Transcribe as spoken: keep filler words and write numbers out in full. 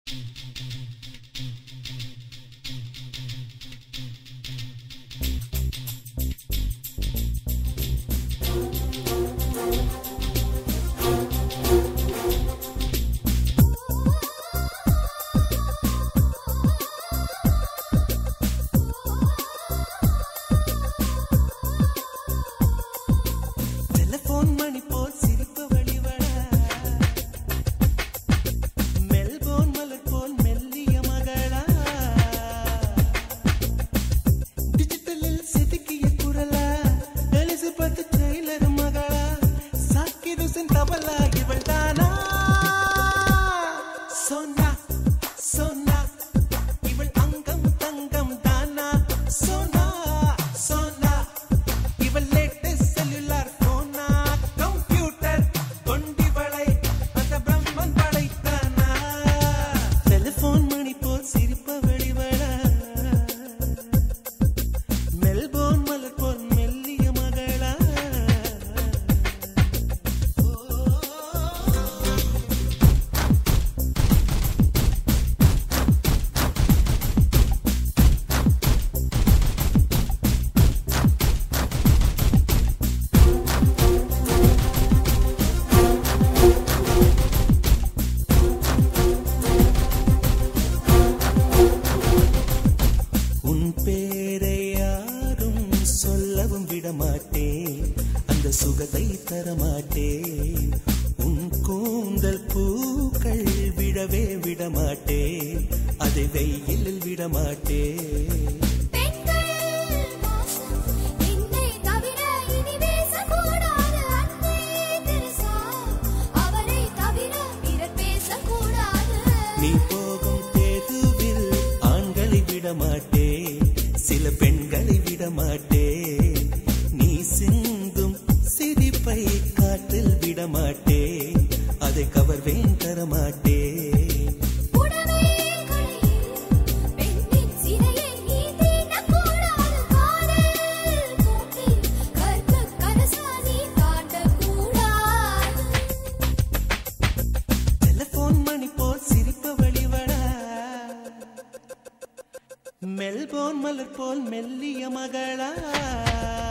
சுகத்தை தரமாட்டே உன் கூந்தல் பூக்கள் விடவே விடமாட்டே அதை வெயிலில் விடமாட்டே நீ போகும் தேதுவில் ஆண்களை விடமாட்டே சில பெண்களை விடமாட்டே நீ சிந்தும் சிரிப்பை காற்றில் விடமாட்டே அதை கவர்வேன் தரமாட்டே மெல்போன் மலர் போல் மெல்லிய மகளா